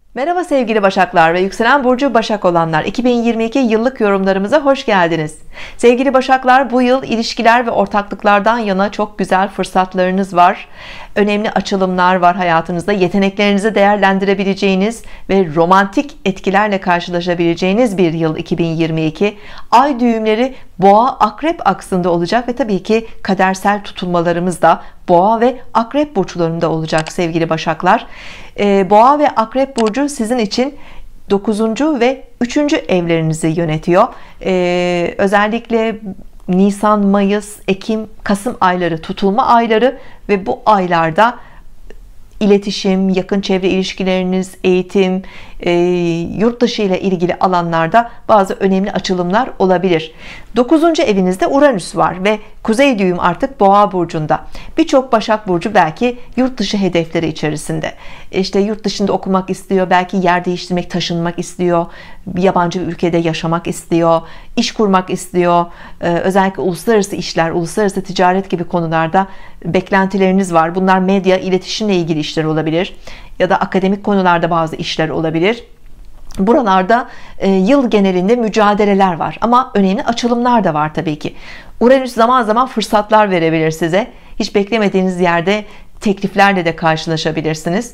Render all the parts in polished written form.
Merhaba sevgili Başaklar ve yükselen burcu Başak olanlar, 2022 yıllık yorumlarımıza hoş geldiniz. Sevgili Başaklar, bu yıl ilişkiler ve ortaklıklardan yana çok güzel fırsatlarınız var. Önemli açılımlar var hayatınızda. Yeteneklerinizi değerlendirebileceğiniz ve romantik etkilerle karşılaşabileceğiniz bir yıl 2022. Ay düğümleri Boğa Akrep aksında olacak ve tabii ki kadersel tutulmalarımız da Boğa ve Akrep burçlarında olacak sevgili Başaklar. Boğa ve Akrep burcu sizin için 9. ve 3. evlerinizi yönetiyor. Özellikle Nisan, Mayıs, Ekim, Kasım ayları tutulma ayları ve bu aylarda iletişim, yakın çevre ilişkileriniz, eğitim, yurt dışı ile ilgili alanlarda bazı önemli açılımlar olabilir. 9. evinizde Uranüs var ve kuzey düğüm artık Boğa burcunda. Birçok Başak burcu belki yurt dışı hedefleri içerisinde. İşte yurt dışında okumak istiyor, belki yer değiştirmek, taşınmak istiyor, bir yabancı bir ülkede yaşamak istiyor, iş kurmak istiyor. Özellikle uluslararası işler, uluslararası ticaret gibi konularda beklentileriniz var. Bunlar medya, iletişimle ilgili işler olabilir ya da akademik konularda bazı işler olabilir. Buralarda yıl genelinde mücadeleler var ama önemli açılımlar da var tabii ki. Uranüs zaman zaman fırsatlar verebilir size. Hiç beklemediğiniz yerde tekliflerle de karşılaşabilirsiniz.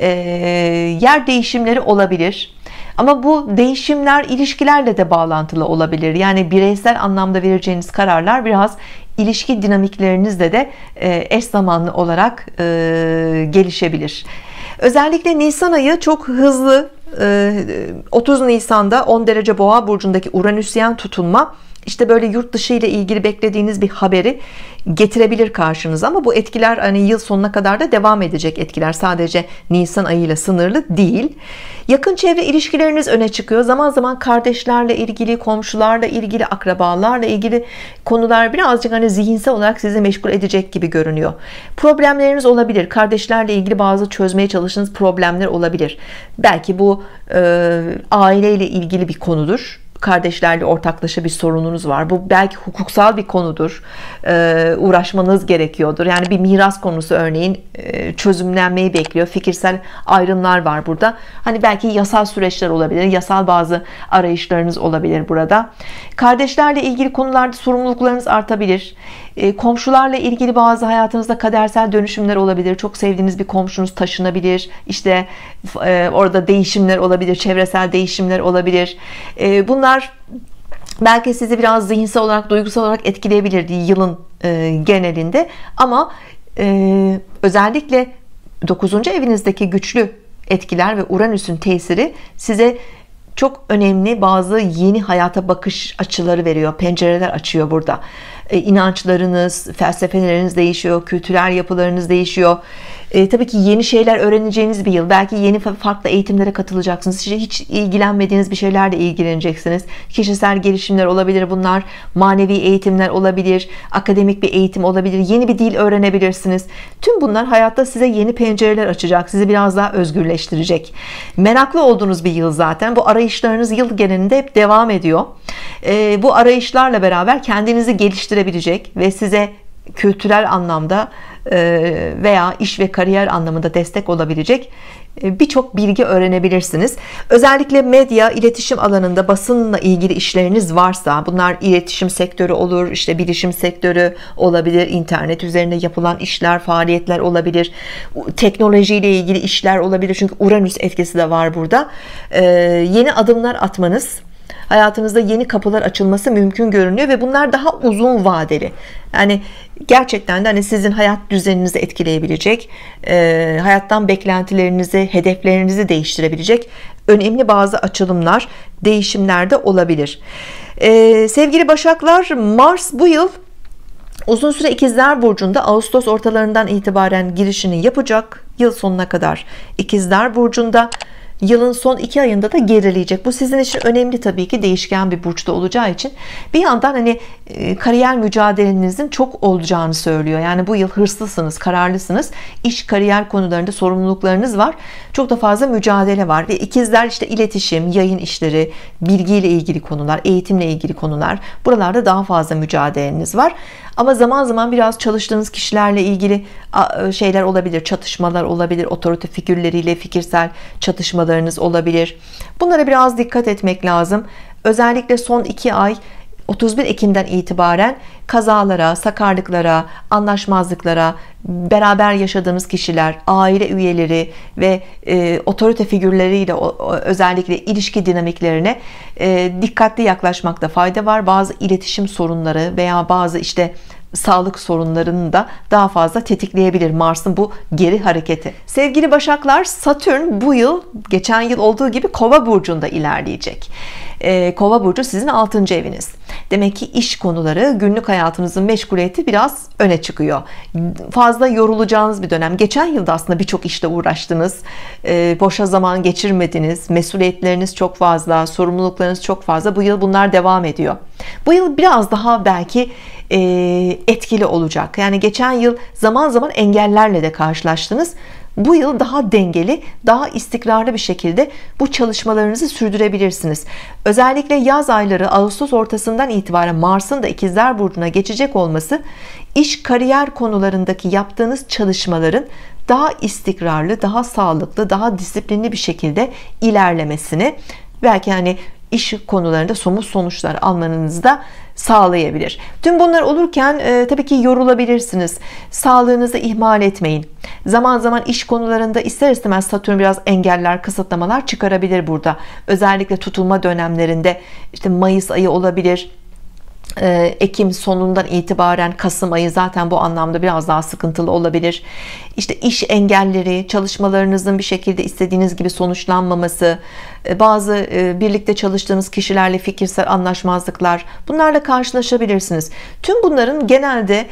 Yer değişimleri olabilir. Ama bu değişimler ilişkilerle de bağlantılı olabilir. Yani bireysel anlamda vereceğiniz kararlar biraz ilişki dinamiklerinizle de eş zamanlı olarak gelişebilir. Özellikle Nisan ayı çok hızlı. 30 Nisan'da 10 derece Boğa burcundaki Uranüsyen tutulma işte böyle yurt dışı ile ilgili beklediğiniz bir haberi getirebilir karşınıza, ama bu etkiler hani yıl sonuna kadar da devam edecek etkiler, sadece Nisan ayıyla sınırlı değil. Yakın çevre ilişkileriniz öne çıkıyor. Zaman zaman kardeşlerle ilgili, komşularla ilgili, akrabalarla ilgili konular birazcık hani zihinsel olarak sizi meşgul edecek gibi görünüyor. Problemleriniz olabilir. Kardeşlerle ilgili bazı çözmeye çalıştığınız problemler olabilir. Belki bu aileyle ilgili bir konudur. Kardeşlerle ortaklaşa bir sorununuz var. Bu belki hukuksal bir konudur. Uğraşmanız gerekiyordur. Yani bir miras konusu örneğin çözümlenmeyi bekliyor. Fikirsel ayrımlar var burada. Hani belki yasal süreçler olabilir. Yasal bazı arayışlarınız olabilir burada. Kardeşlerle ilgili konularda sorumluluklarınız artabilir. Komşularla ilgili bazı hayatınızda kadersel dönüşümler olabilir. Çok sevdiğiniz bir komşunuz taşınabilir. İşte orada değişimler olabilir. Çevresel değişimler olabilir. Bunlar belki sizi biraz zihinsel olarak, duygusal olarak etkileyebilir yılın genelinde. Ama özellikle 9. evinizdeki güçlü etkiler ve Uranüs'ün tesiri size çok önemli bazı yeni hayata bakış açıları veriyor. Pencereler açıyor burada. İnançlarınız, felsefeleriniz değişiyor, kültürel yapılarınız değişiyor. Tabii ki yeni şeyler öğreneceğiniz bir yıl. Belki yeni farklı eğitimlere katılacaksınız. Hiç ilgilenmediğiniz bir şeylerle ilgileneceksiniz. Kişisel gelişimler olabilir bunlar. Manevi eğitimler olabilir. Akademik bir eğitim olabilir. Yeni bir dil öğrenebilirsiniz. Tüm bunlar hayatta size yeni pencereler açacak. Sizi biraz daha özgürleştirecek. Meraklı olduğunuz bir yıl zaten. Bu arayışlarınız yıl genelinde hep devam ediyor. Bu arayışlarla beraber kendinizi geliştirebilecek ve size kültürel anlamda veya iş ve kariyer anlamında destek olabilecek birçok bilgi öğrenebilirsiniz. Özellikle medya, iletişim alanında basınla ilgili işleriniz varsa, bunlar iletişim sektörü olur, işte bilişim sektörü olabilir, internet üzerinde yapılan işler, faaliyetler olabilir, teknolojiyle ilgili işler olabilir. Çünkü Uranüs etkisi de var burada. Yeni adımlar atmanız, hayatınızda yeni kapılar açılması mümkün görünüyor ve bunlar daha uzun vadeli. Yani gerçekten de hani sizin hayat düzeninizi etkileyebilecek, hayattan beklentilerinizi, hedeflerinizi değiştirebilecek önemli bazı açılımlar, değişimler de olabilir. Sevgili Başaklar, Mars bu yıl uzun süre İkizler burcunda Ağustos ortalarından itibaren girişini yapacak. Yıl sonuna kadar İkizler burcunda. Yılın son 2 ayında da gerileyecek. Bu sizin için önemli tabii ki, değişken bir burçta olacağı için. Bir yandan hani kariyer mücadelenizin çok olacağını söylüyor. Yani bu yıl hırslısınız, kararlısınız. İş, kariyer konularında sorumluluklarınız var. Çok da fazla mücadele var. Ve ikizler işte iletişim, yayın işleri, bilgiyle ilgili konular, eğitimle ilgili konular. Buralarda daha fazla mücadeleniz var. Ama zaman zaman biraz çalıştığınız kişilerle ilgili şeyler olabilir, çatışmalar olabilir, otorite figürleriyle fikirsel çatışmalar çalışmalarınız olabilir. Bunlara biraz dikkat etmek lazım. Özellikle son 2 ay 31 Ekim'den itibaren kazalara, sakarlıklara, anlaşmazlıklara, beraber yaşadığınız kişiler, aile üyeleri ve otorite figürleriyle özellikle ilişki dinamiklerine dikkatli yaklaşmakta fayda var. Bazı iletişim sorunları veya bazı sağlık sorunlarını da daha fazla tetikleyebilir Mars'ın bu geri hareketi. Sevgili Başaklar, Satürn bu yıl geçen yıl olduğu gibi Kova burcunda ilerleyecek. Kova burcu sizin 6. eviniz. Demek ki iş konuları, günlük hayatınızın meşguliyeti biraz öne çıkıyor. Fazla yorulacağınız bir dönem. Geçen yılda aslında birçok işle uğraştınız. Boşa zaman geçirmediniz. Mesuliyetleriniz çok fazla, sorumluluklarınız çok fazla. Bu yıl bunlar devam ediyor. Bu yıl biraz daha belki etkili olacak. Yani geçen yıl zaman zaman engellerle de karşılaştınız. Bu yıl daha dengeli, daha istikrarlı bir şekilde bu çalışmalarınızı sürdürebilirsiniz. Özellikle yaz ayları, Ağustos ortasından itibaren Mars'ın da İkizler Burcu'na geçecek olması, iş kariyer konularındaki yaptığınız çalışmaların daha istikrarlı, daha sağlıklı, daha disiplinli bir şekilde ilerlemesini, belki iş konularında somut sonuçlar almanızı da sağlayabilir. Tüm bunlar olurken tabii ki yorulabilirsiniz. Sağlığınızı ihmal etmeyin. Zaman zaman iş konularında ister istemez Satürn biraz engeller, kısıtlamalar çıkarabilir burada. Özellikle tutulma dönemlerinde Mayıs ayı olabilir. Ekim sonundan itibaren Kasım ayı zaten bu anlamda biraz daha sıkıntılı olabilir. İş engelleri, çalışmalarınızın bir şekilde istediğiniz gibi sonuçlanmaması, bazı birlikte çalıştığınız kişilerle fikirsel anlaşmazlıklar, bunlarla karşılaşabilirsiniz. Tüm bunların genelde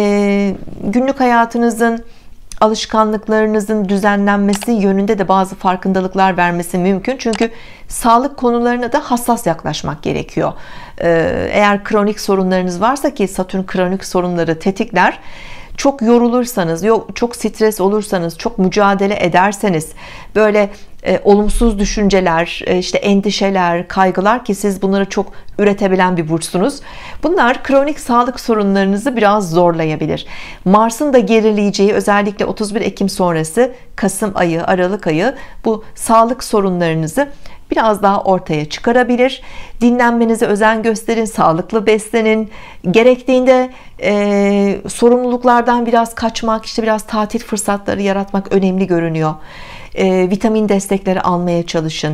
günlük hayatınızın, alışkanlıklarınızın düzenlenmesi yönünde de bazı farkındalıklar vermesi mümkün. Çünkü sağlık konularına da hassas yaklaşmak gerekiyor. Eğer kronik sorunlarınız varsa, ki Satürn kronik sorunları tetikler, çok yorulursanız, çok stres olursanız, çok mücadele ederseniz, böyle olumsuz düşünceler, endişeler, kaygılar, ki siz bunları çok üretebilen bir burçsunuz. Bunlar kronik sağlık sorunlarınızı biraz zorlayabilir. Mars'ın da gerileyeceği, özellikle 31 Ekim sonrası Kasım ayı, Aralık ayı bu sağlık sorunlarınızı biraz daha ortaya çıkarabilir. Dinlenmenize özen gösterin, sağlıklı beslenin. Gerektiğinde sorumluluklardan biraz kaçmak, biraz tatil fırsatları yaratmak önemli görünüyor. Vitamin destekleri almaya çalışın.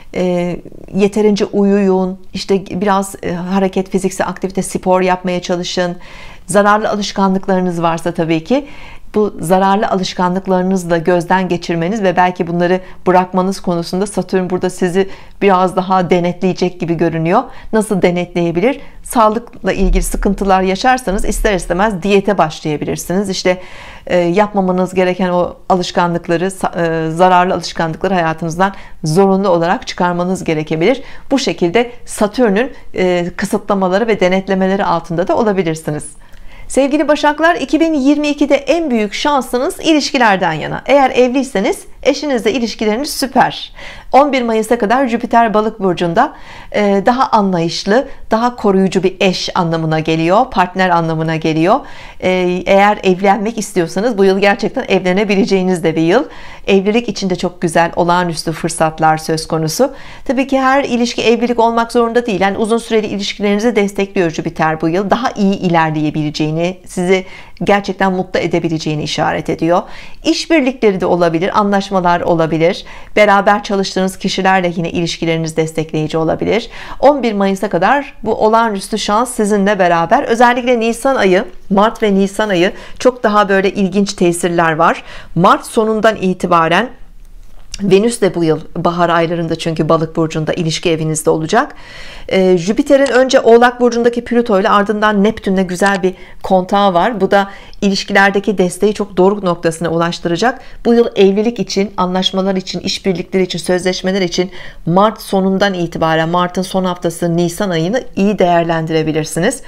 Yeterince uyuyun. Biraz hareket, fiziksel aktivite, spor yapmaya çalışın. Zararlı alışkanlıklarınız varsa tabii ki bu zararlı alışkanlıklarınızı da gözden geçirmeniz ve belki bunları bırakmanız konusunda Satürn burada sizi biraz daha denetleyecek gibi görünüyor. Nasıl denetleyebilir? Sağlıkla ilgili sıkıntılar yaşarsanız ister istemez diyete başlayabilirsiniz. Yapmamanız gereken o alışkanlıkları, zararlı alışkanlıkları hayatınızdan zorunlu olarak çıkarmanız gerekebilir. Bu şekilde Satürn'ün kısıtlamaları ve denetlemeleri altında da olabilirsiniz. Sevgili Başaklar, 2022'de en büyük şansınız ilişkilerden yana. Eğer evliyseniz eşinizle ilişkileriniz süper. 11 Mayıs'a kadar Jüpiter Balık burcunda, daha anlayışlı, daha koruyucu bir eş anlamına geliyor, partner anlamına geliyor. Eğer evlenmek istiyorsanız bu yıl gerçekten evlenebileceğiniz de bir yıl. Evlilik için de çok güzel, olağanüstü fırsatlar söz konusu. Tabii ki her ilişki evlilik olmak zorunda değil. Uzun süreli ilişkilerinizi destekliyor Jüpiter bu yıl. Daha iyi ilerleyebileceğini, sizi gerçekten mutlu edebileceğini işaret ediyor. İşbirlikleri de olabilir, anlaşmalar olabilir. Beraber çalıştığınız kişilerle yine ilişkileriniz destekleyici olabilir. 11 Mayıs'a kadar bu olağanüstü şans sizinle beraber. Özellikle Nisan ayı, Mart ve Nisan ayı çok daha böyle ilginç tesirler var. Mart sonundan itibaren Venüs de bu yıl bahar aylarında, çünkü Balık burcunda, ilişki evinizde olacak. Jüpiter'in önce Oğlak burcundaki Plüto ile ardından Neptün'le güzel bir kontağı var. Bu da ilişkilerdeki desteği çok doruk noktasına ulaştıracak. Bu yıl evlilik için, anlaşmalar için, işbirlikleri için, sözleşmeler için Mart sonundan itibaren, Mart'ın son haftası, Nisan ayını iyi değerlendirebilirsiniz.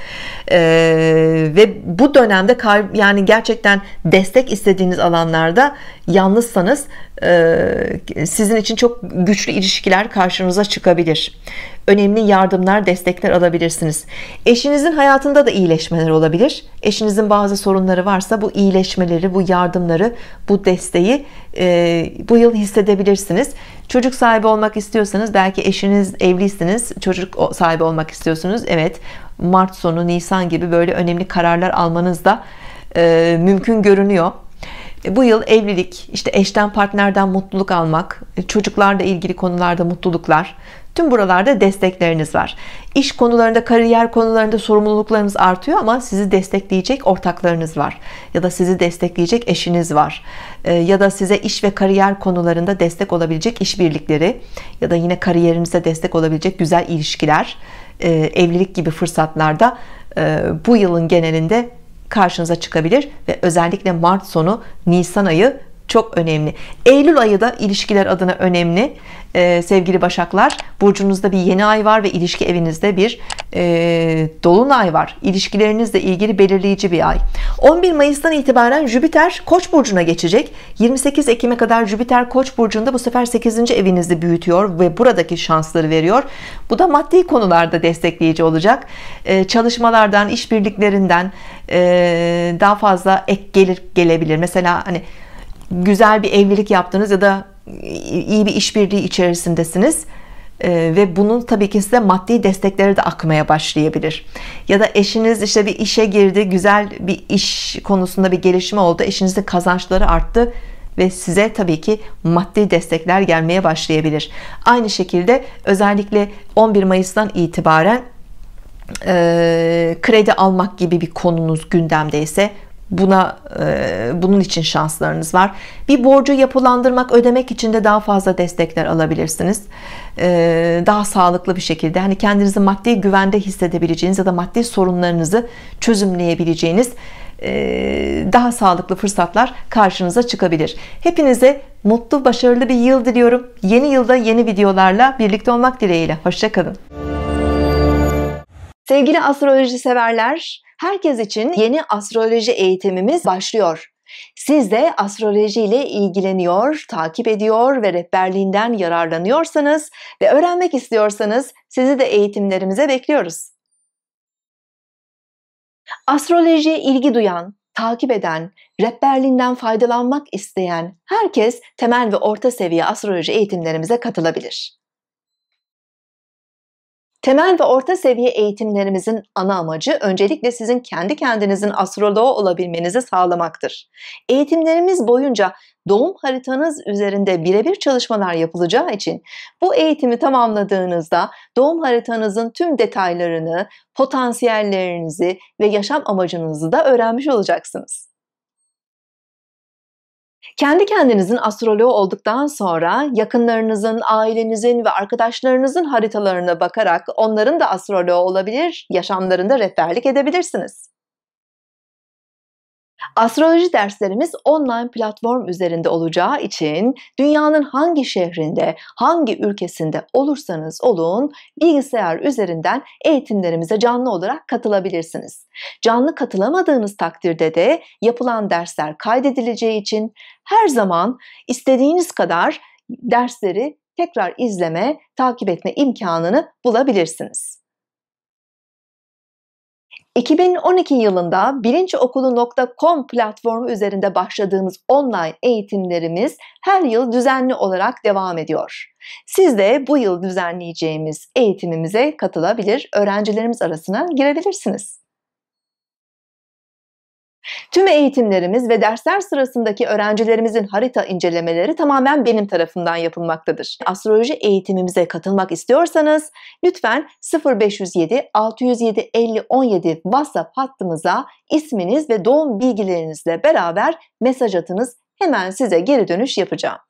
Ve bu dönemde gerçekten destek istediğiniz alanlarda yalnızsanız sizin için çok güçlü ilişkiler karşınıza çıkabilir. Önemli yardımlar, destekler alabilirsiniz. Eşinizin hayatında da iyileşmeler olabilir. Eşinizin bazı sorunları varsa bu iyileşmeleri, bu yardımları, bu desteği bu yıl hissedebilirsiniz. Çocuk sahibi olmak istiyorsanız, belki eşiniz, evliysiniz, çocuk sahibi olmak istiyorsunuz. Evet, Mart sonu, Nisan gibi böyle önemli kararlar almanız da mümkün görünüyor. Bu yıl evlilik, işte eşten, partnerden mutluluk almak, çocuklarla ilgili konularda mutluluklar, tüm buralarda destekleriniz var. İş konularında, kariyer konularında sorumluluklarınız artıyor ama sizi destekleyecek ortaklarınız var. Ya da sizi destekleyecek eşiniz var. Ya da size iş ve kariyer konularında destek olabilecek işbirlikleri ya da yine kariyerinize destek olabilecek güzel ilişkiler, evlilik gibi fırsatlarda bu yılın genelinde karşınıza çıkabilir ve özellikle Mart sonu, Nisan ayı çok önemli. Eylül ayı da ilişkiler adına önemli. Sevgili Başaklar, burcunuzda bir yeni ay var ve ilişki evinizde bir dolunay var. İlişkilerinizle ilgili belirleyici bir ay. 11 Mayıs'tan itibaren Jüpiter Koç burcuna geçecek. 28 Ekim'e kadar Jüpiter Koç burcunda, bu sefer 8. evinizi büyütüyor ve buradaki şansları veriyor. Bu da maddi konularda destekleyici olacak. Çalışmalardan, işbirliklerinden daha fazla ek gelir gelebilir. Mesela hani güzel bir evlilik yaptınız ya da iyi bir işbirliği içerisindesiniz ve bunun tabii ki size maddi destekleri de akmaya başlayabilir. Ya da eşiniz işte bir işe girdi, güzel bir iş konusunda bir gelişme oldu, eşinizin kazançları arttı ve size tabii ki maddi destekler gelmeye başlayabilir. Aynı şekilde özellikle 11 Mayıs'tan itibaren kredi almak gibi bir konunuz gündemdeyse bunun için şanslarınız var. Bir borcu yapılandırmak, ödemek için de daha fazla destekler alabilirsiniz. Daha sağlıklı bir şekilde, hani kendinizi maddi güvende hissedebileceğiniz ya da maddi sorunlarınızı çözümleyebileceğiniz daha sağlıklı fırsatlar karşınıza çıkabilir. Hepinize mutlu, başarılı bir yıl diliyorum. Yeni yılda yeni videolarla birlikte olmak dileğiyle. Hoşça kalın. Sevgili astroloji severler, herkes için yeni astroloji eğitimimiz başlıyor. Siz de astroloji ile ilgileniyor, takip ediyor ve rehberliğinden yararlanıyorsanız ve öğrenmek istiyorsanız sizi de eğitimlerimize bekliyoruz. Astrolojiye ilgi duyan, takip eden, rehberliğinden faydalanmak isteyen herkes temel ve orta seviye astroloji eğitimlerimize katılabilir. Temel ve orta seviye eğitimlerimizin ana amacı öncelikle sizin kendi kendinizin astroloğu olabilmenizi sağlamaktır. Eğitimlerimiz boyunca doğum haritanız üzerinde birebir çalışmalar yapılacağı için bu eğitimi tamamladığınızda doğum haritanızın tüm detaylarını, potansiyellerinizi ve yaşam amacınızı da öğrenmiş olacaksınız. Kendi kendinizin astroloğu olduktan sonra yakınlarınızın, ailenizin ve arkadaşlarınızın haritalarına bakarak onların da astroloğu olabilir, yaşamlarında rehberlik edebilirsiniz. Astroloji derslerimiz online platform üzerinde olacağı için dünyanın hangi şehrinde, hangi ülkesinde olursanız olun bilgisayar üzerinden eğitimlerimize canlı olarak katılabilirsiniz. Canlı katılamadığınız takdirde de yapılan dersler kaydedileceği için her zaman istediğiniz kadar dersleri tekrar izleme, takip etme imkanını bulabilirsiniz. 2012 yılında bilinciokulu.com platformu üzerinde başladığımız online eğitimlerimiz her yıl düzenli olarak devam ediyor. Siz de bu yıl düzenleyeceğimiz eğitimimize katılabilir, öğrencilerimiz arasına girebilirsiniz. Tüm eğitimlerimiz ve dersler sırasındaki öğrencilerimizin harita incelemeleri tamamen benim tarafımdan yapılmaktadır. Astroloji eğitimimize katılmak istiyorsanız lütfen 0507 607 50 17 WhatsApp hattımıza isminiz ve doğum bilgilerinizle beraber mesaj atınız. Hemen size geri dönüş yapacağım.